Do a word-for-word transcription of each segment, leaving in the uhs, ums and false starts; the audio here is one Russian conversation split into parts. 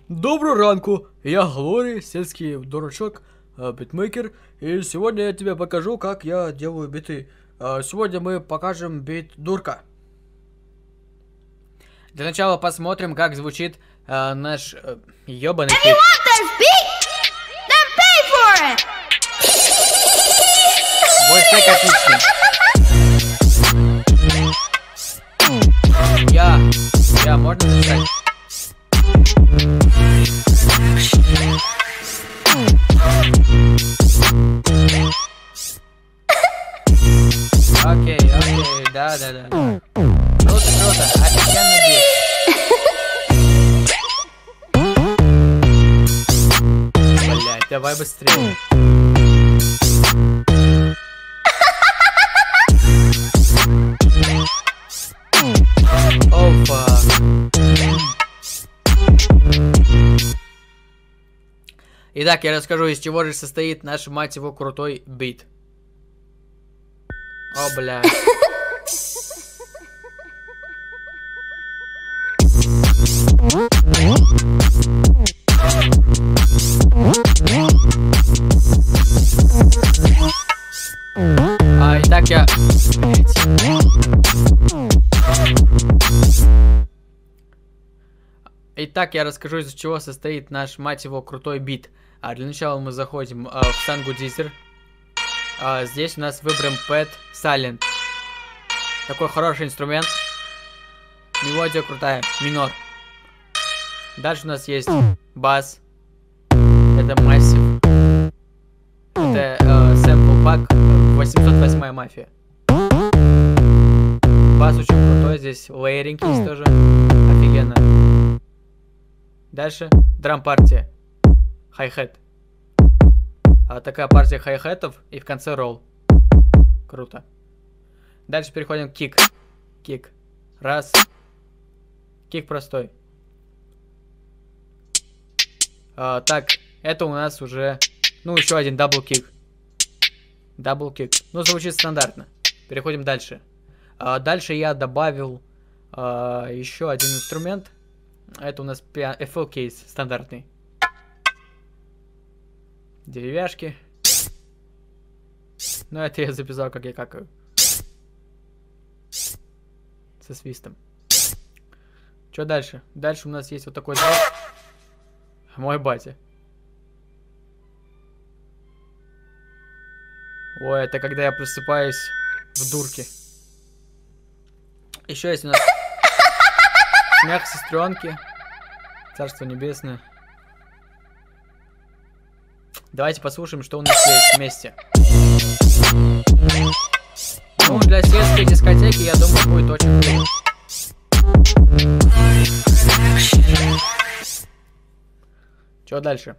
Доброго ранку, я Глори, сельский дурачок, битмейкер, и сегодня я тебе покажу, как я делаю биты. Сегодня мы покажем бит Дурка. Для начала посмотрим, как звучит э, наш э, ёбаный бит. Вот так отлично. Я, я, можно написать? Окей, окей, да, да, да. Круто, круто, офигенный бит. Блять, давай быстрее. Опа. Итак, я расскажу, из чего же состоит наш, мать его, крутой бит. О, бля. А, итак, я... Итак, я расскажу, из чего состоит наш, мать его, крутой бит. А для начала мы заходим а, в Sangudizzer. А, здесь у нас выберем Pad Silent. Такой хороший инструмент. Мелодия крутая. Минор. Дальше у нас есть бас. Это Massive. Это э, Sample Pack восемьсот восьмая мафия. Бас очень крутой. Здесь лейеринг есть тоже. Офигенно. Дальше драм-партия. Хай-хет. А, такая партия хай-хетов и в конце ролл. Круто. Дальше переходим к кик. Кик. Раз. Кик простой. А, так, это у нас уже... Ну, еще один дабл-кик. Дабл-кик. Ну, звучит стандартно. Переходим дальше. А, дальше я добавил а, еще один инструмент. Это у нас эф эл кейс стандартный. Деревяшки. Ну, это я записал, как я какаю. Со свистом. Что дальше? Дальше у нас есть вот такой звук. Мой батя. Ой, это когда я просыпаюсь в дурке. Еще есть у нас смех сестренки. Царство небесное. Давайте послушаем, что у нас есть вместе. Ну, для сельской дискотеки, я думаю, будет очень круто. Что дальше?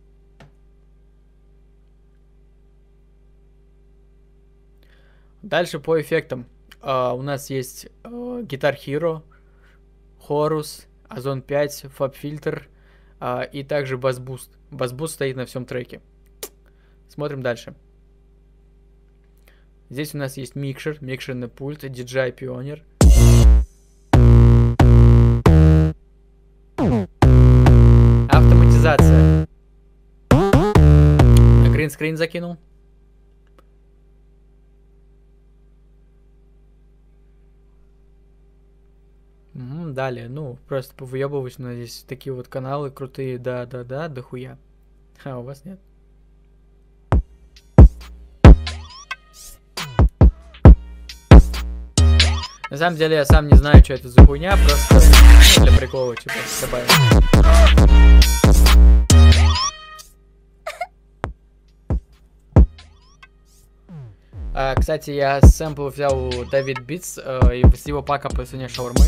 Дальше по эффектам. Uh, у нас есть uh, Guitar Hero, Chorus, Ozone пять, Fab Filter uh, и также Bass Boost. Bass Boost стоит на всем треке. Смотрим дальше. Здесь у нас есть микшер, микшерный пульт, ди джей ай Pioneer. Автоматизация. Гринскрин закинул. Угу, далее, ну, просто повыебываюсь, но здесь такие вот каналы крутые, да-да-да, дохуя. А у вас нет? На самом деле я сам не знаю, что это за хуйня, просто ну, для прикола типа добавил. А, кстати, я сэмпл взял у David Beats э, и с его пака по цене шаурмы.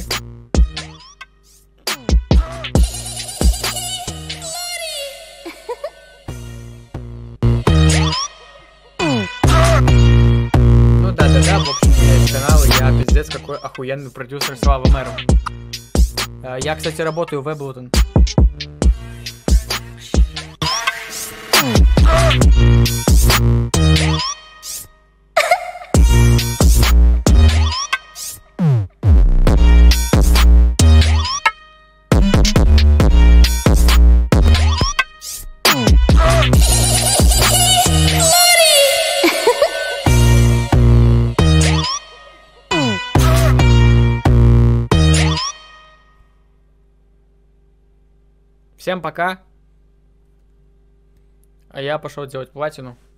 Ну да-да-да, в общем, у меня есть канал, и я пиздец какой охуенный продюсер Слава Мэру. Э, я, кстати, работаю в Ableton. Всем пока. А я пошел делать платину.